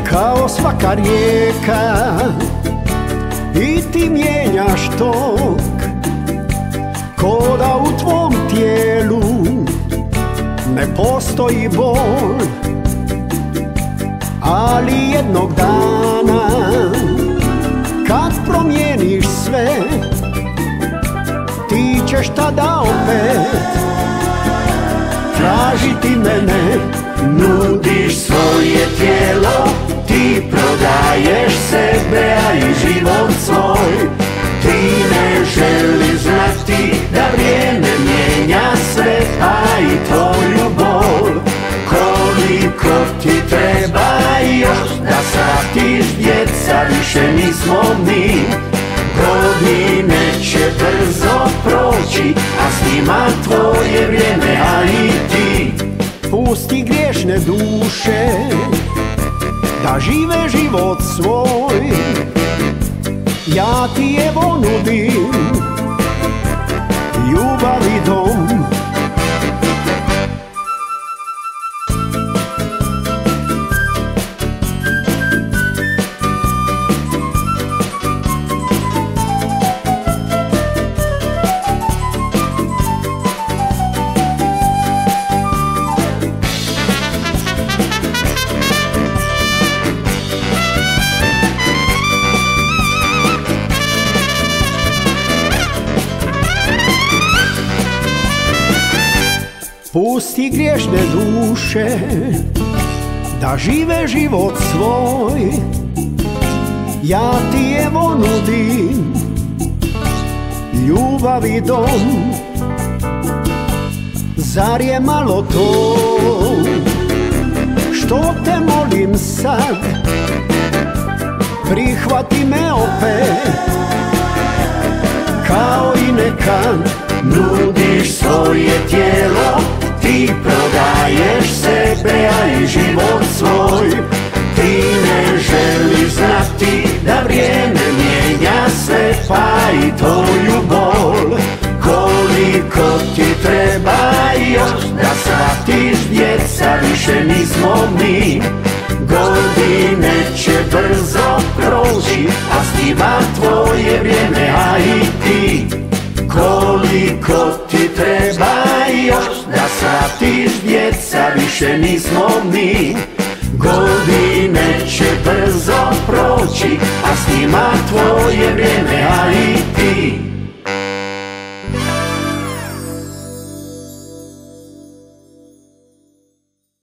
kao svaka rijeka i ti mijenjaš tok, ko da u tvom tijelu ne postoji bol. Ali jednog dana kad promijeniš sve, ti ćeš tada opet tražiti mene. Nudiš svoje tijelo, ti prodaješ sebe, a i život svoj. Ti ne želiš znati da vrijeme mijenja sve, a i tvoju bol. Koliko ti treba još da shvatiš, djeca, više nismo mi. Godine će brzo proći, a s njima tvoje vrijeme, a i ti. Pusti griješne duše da žive život svoj, ja ti evo nudim ljubav i dom. Pusti griješne duše da žive život svoj, ja ti evo nudim ljubav i dom. Zar je malo to što te molim sad, prihvati me opet kao i nekad. Nudiš svoje tijelo, ti prodaješ sebe, a i život svoj. Ti ne želiš znati da vrijeme mijenja sve, pa i tvoju bol. Koliko ti treba još da shvatiš, djeca, više nismo mi. Godine će brzo proći, a s njima tvoje vrijeme, a i ti. Koliko ti treba još da shvatiš, djeca, više nismo mi. Godine će brzo proći, a s njima tvoje vrijeme, a i ti.